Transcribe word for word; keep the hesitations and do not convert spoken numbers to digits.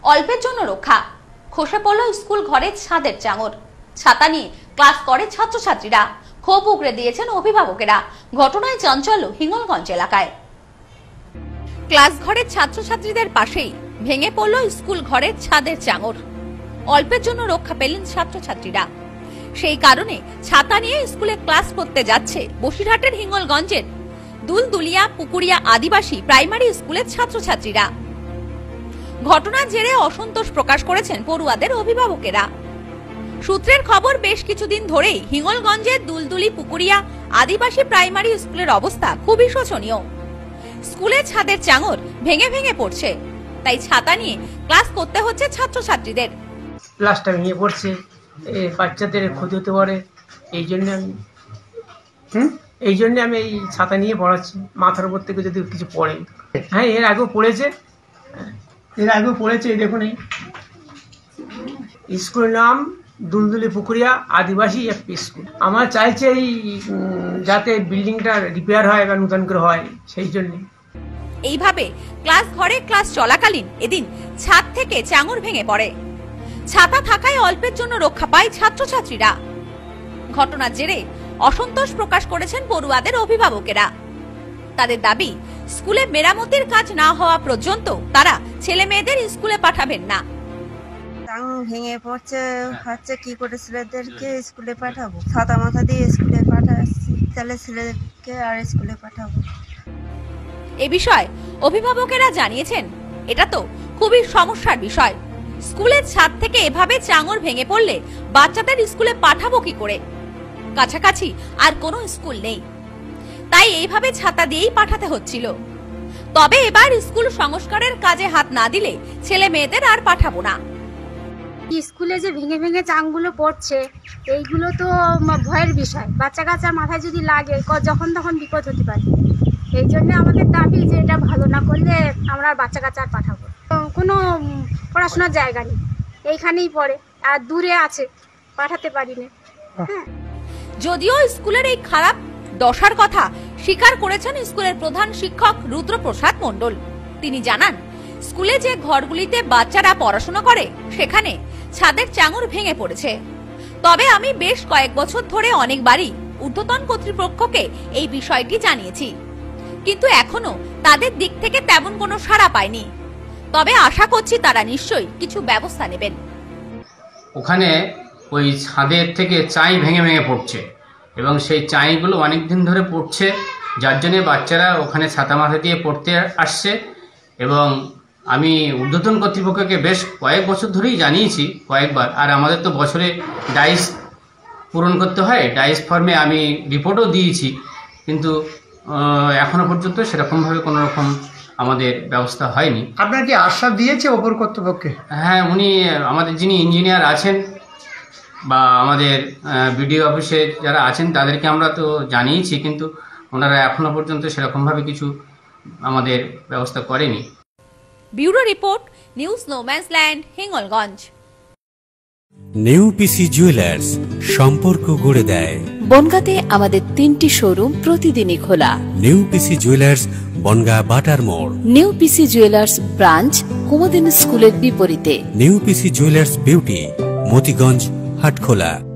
অল্পের জন্য রক্ষা, খসে পড়ল স্কুল ঘরের ছাদের চাঙর। ছাতা নিয়ে ক্লাস করে ছাত্রছাত্রীরা, ক্ষোভ উগরে দিয়েছেন অভিভাবকেরা। ঘটনায় চাঞ্চল্য হিঙ্গলগঞ্জ এলাকায়। ক্লাস ঘরের ছাত্রছাত্রীদের পাশেই ভেঙে পড়ল স্কুল ঘরের ছাদের চাঙর। অল্পের জন্য রক্ষা পেলেন ছাত্রছাত্রীরা। সেই কারণে ছাতা নিয়ে স্কুলে ক্লাস করতে যাচ্ছে বসিরহাটের হিঙ্গলগঞ্জের দুলদুলিয়া পুকুরিয়া আদিবাসী প্রাইমারি স্কুলের ছাত্রছাত্রীরা। ঘটনার জেরে অসন্তোষ প্রকাশ করেছেন পড়ুয়াদের অভিভাবকেরা। সূত্রের খবর, বেশ কিছুদিন ধরেই হিঙ্গলগঞ্জের দুলদুলি পুকুরিয়া আদিবাসী প্রাইমারি স্কুলের অবস্থা খুবই শোচনীয়। স্কুলের ছাদের চাঙর ভেঙে ভেঙে পড়ছে, তাই ছাতা নিয়ে ক্লাস করতে হচ্ছে ছাত্রছাত্রীদের। ক্লাসটা ভেঙে পড়ছে, বাচ্চাদের ক্ষতি হতে পারে, এই জন্য আমি হুম এই জন্য আমি এই ছাতা নিয়ে পড়াচ্ছি। মাথার উপর থেকে যদি কিছু পড়ে। হ্যাঁ, এর আগেও পড়েছে, এর আগেও পড়েছে। এই দেখুন, এই স্কুলের নাম দুলদুলি পুকুরিয়া আদিবাসী এফপি স্কুল। আমার চাইছে এই যাতে বিল্ডিংটা রিপেয়ার হয় বা নতুন করে হয়, সেই জন্য। এইভাবে ক্লাস ঘরে ক্লাস চলাকালীন এদিন ছাদ থেকে চাঙর ভেঙে পড়ে। ছাতা থাকায় অল্পের জন্য রক্ষা পায় ছাত্রছাত্রীরা। ঘটনার জেরে অসন্তোষ প্রকাশ করেছেন পড়ুয়াদের অভিভাবকেরা। তাদের দাবি, স্কুলে মেরামতির কাজ না হওয়া পর্যন্ত তারা ছেলে মেয়েদের স্কুলে পাঠাবেন না। ভেঙে পড়ছে, হচ্ছে কি করে ছেলেদেরকে স্কুলে পাঠাবো? ছাতা মাথা দিয়ে স্কুলে পাঠাচ্ছি, তাহলে ছেলেদেরকে আর স্কুলে পাঠাবো? এ বিষয়ে অভিভাবকেরা জানিয়েছেন, এটা তো খুবই সমস্যার বিষয়। স্কুলের ছাদ থেকে এভাবে চাঙর ভেঙে পড়লে বাচ্চাদের স্কুলে পাঠাবো কি করে? কাছাকাছি আর কোনো স্কুল নেই, তাই এইভাবে ছাতা দিয়েই পাঠাতে হচ্ছিল। তবে এবার স্কুল সংস্কারের কাজে হাত না দিলে ছেলে মেয়েদের আর পাঠাবো না। স্কুলে যে ভেঙে ভেঙে চাঙগুলো পড়ছে, এইগুলো তো ভয়ের বিষয়। বাচ্চা কাচ্চার মাথায় যদি লাগে, যখন তখন বিপদ হতে পারে। এই জন্য আমাদের দাবি যে এটা ভালো না করলে আমরা বাচ্চা কাচ্চা আর পাঠাবো। কোনো পড়াশোনার জায়গা নেই, এইখানেই পড়ে, আর দূরে আছে, পাঠাতে পারি না। হ্যাঁ, যদিও স্কুলের এই খারাপ দশার কথা স্বীকার করেছেন স্কুলের প্রধান শিক্ষক রুদ্রপ্রসাদ মণ্ডল। তিনি জানান, স্কুলে যে ঘরগুলিতে বাচ্চারা পড়াশোনা করে সেখানে ছাদের চাঙর ভেঙে পড়েছে। তবে আমি বেশ কয়েক বছর ধরে অনেকবারই ঊর্ধ্বতন কর্তৃপক্ষকে এই বিষয়টি জানিয়েছি, কিন্তু এখনো তাদের দিক থেকে তেমন কোনো সাড়া পাইনি। তবে আশা করছি তারা নিশ্চয়ই কিছু ব্যবস্থা নেবেন। ওখানে ওই ছাদের থেকে চাই ভেঙে ভেঙে পড়ছে এবং সেই চাইগুলো অনেকদিন ধরে পড়ছে, যার জন্য বাচ্চারা ওখানে ছাতা মাথা দিয়ে পড়তে আসছে। এবং আমি ঊর্ধ্বতন কর্তৃপক্ষকে বেশ কয়েক বছর ধরেই জানিয়েছি, কয়েকবার। আর আমাদের তো বছরে ডাইস পূরণ করতে হয়, ডাইস ফর্মে আমি রিপোর্টও দিয়েছি, কিন্তু এখনো পর্যন্ত সেরকমভাবে কোনো রকম আমাদের ব্যবস্থা হয়নি। আপনার কি আশ্বাস দিয়েছে ওপর কর্তৃপক্ষে? হ্যাঁ, উনি আমাদের যিনি ইঞ্জিনিয়ার আছেন বা আমাদের বিডিও অফিসে যারা আছেন তাদেরকে আমরা তো জানিয়েছি, কিন্তু ওনারা এখনো পর্যন্ত সেরকমভাবে কিছু আমাদের ব্যবস্থা করেনি। Bureau report, news no man's land, Hingalganj. New PC jewellers, সম্পর্ক গড়ে দেয়। বনগাঁতে আমাদের তিনটি শোরুম প্রতিদিনই খোলা। নিউ পিসি জুয়েলার্স, বনগাঁ বাটার মোড়। New PC jewellers branch, Kumudini স্কুলের বিপরীতে। New PC jewellers beauty, Motiganj, Hatkhola.